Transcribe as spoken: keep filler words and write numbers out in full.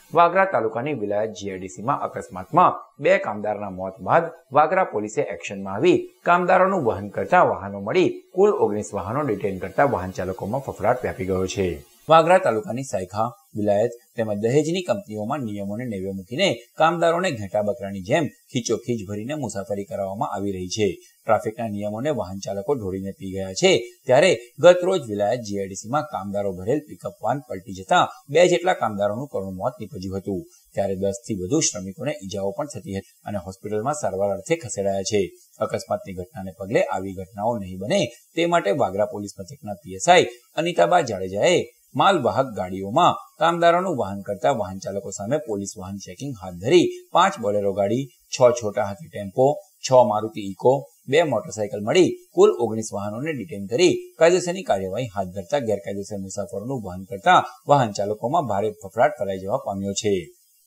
વાગરા તાલુકાની વિલાયત જીઆઈડીસીમાં અકસ્માતમાં બે કામદારના મોત બાદ વાગરા પોલીસે એક્શનમાં આવી કામદારોનું વહન કરતા વાહનો મળી કુલ ઓગણીસ વાહનો ડિટેન કરતા વાહન ચાલકોમાં ફફડાટ વ્યાપી ગયો છે. વાગરા તાલુકાની સાયખા, વિલાયત તેમજ દહેજની કંપનીઓમાં નિયમોને નેવે મૂકીને કામદારોને ઘેટા બકરાની જેમ ખીચોખીચ ભરીને મુસાફરી કરાવવામાં આવી રહી છે. ટ્રાફિકના નિયમોને વાહન ચાલકો ઢોળીને પી ગયા છે. ત્યારે ગત રોજ વિલાયત જીઆઈડીસીમાં કામદારો ભરેલ પિકઅપ વાન પલટી જતા બે જેટલા કામદારોનું કરુણ મોત નીપજ્યું હતું. ત્યારે દસ થી વધુ શ્રમિકોને ઈજાઓ પણ થતી હતી અને હોસ્પિટલમાં સારવાર અર્થે ખસેડાયા છે. અકસ્માતની ઘટનાને પગલે આવી ઘટનાઓ નહીં બને તે માટે વાગરા પોલીસ મથકના પીએસઆઈ અનિતાબા જાડેજાએ માલવાહક ગાડીઓમાં કામદારોનું વહન કરતા વાહન ચાલકો સામે પોલીસ વાહન ચેકિંગ હાથ ધરી પાંચ બોલેરો ગાડી, છ છોટા હાથી ટેમ્પો, છ મારુતિ ઇકો, બે મોટરસાયકલ મળી કુલ ઓગણીસ વાહનોને ડિટેન કરી કાયદેસરની કાર્યવાહી હાથ ધરતા ગેરકાયદેસર મુસાફરોનું વહન કરતા વાહન ચાલકોમાં ભારે ફફડાટ ફેલાઈ જવા પામ્યો છે.